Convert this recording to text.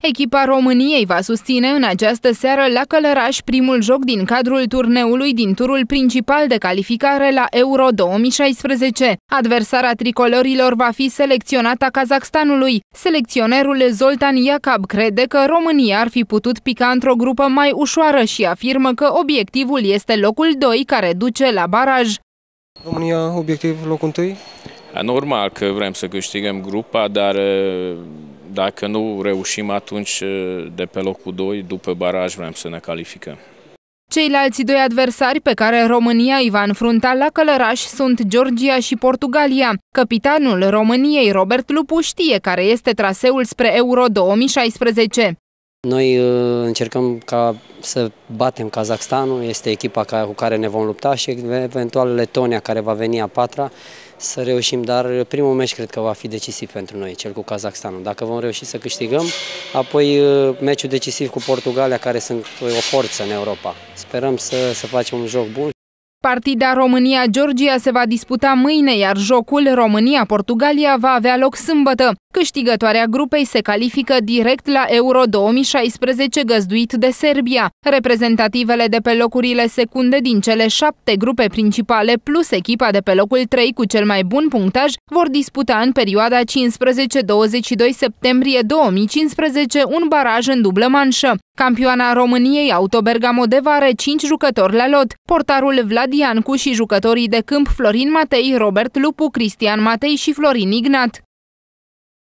Echipa României va susține în această seară la Călăraș primul joc din cadrul turneului din turul principal de calificare la Euro 2016. Adversara tricolorilor va fi selecționata Kazakhstanului. Selecționerul Zoltan Jakab crede că România ar fi putut pica într-o grupă mai ușoară și afirmă că obiectivul este locul 2 care duce la baraj. România, obiectiv locul 1? Normal că vrem să câștigăm grupa, dar dacă nu reușim, atunci de pe locul 2, după baraj, vrem să ne calificăm. Ceilalți doi adversari pe care România îi va înfrunta la Călăraș sunt Georgia și Portugalia. Capitanul României, Robert Lupu, știe care este traseul spre Euro 2016. Noi încercăm să batem Kazakhstanul, este echipa cu care ne vom lupta, și eventual Letonia, care va veni a patra, să reușim, dar primul meci cred că va fi decisiv pentru noi, cel cu Kazakhstanul. Dacă vom reuși să câștigăm, apoi meciul decisiv cu Portugalia, care sunt o forță în Europa. Sperăm să facem un joc bun. Partida România-Georgia se va disputa mâine, iar jocul România-Portugalia va avea loc sâmbătă. Câștigătoarea grupei se califică direct la Euro 2016 găzduit de Serbia. Reprezentativele de pe locurile secunde din cele 7 grupe principale plus echipa de pe locul 3 cu cel mai bun punctaj vor disputa în perioada 15-22 septembrie 2015 un baraj în dublă manșă. Campioana României, Auto Bergamo Deva, are 5 jucători la lot. Portarul Vlad Iancu și jucătorii de câmp Florin Matei, Robert Lupu, Cristian Matei și Florin Ignat.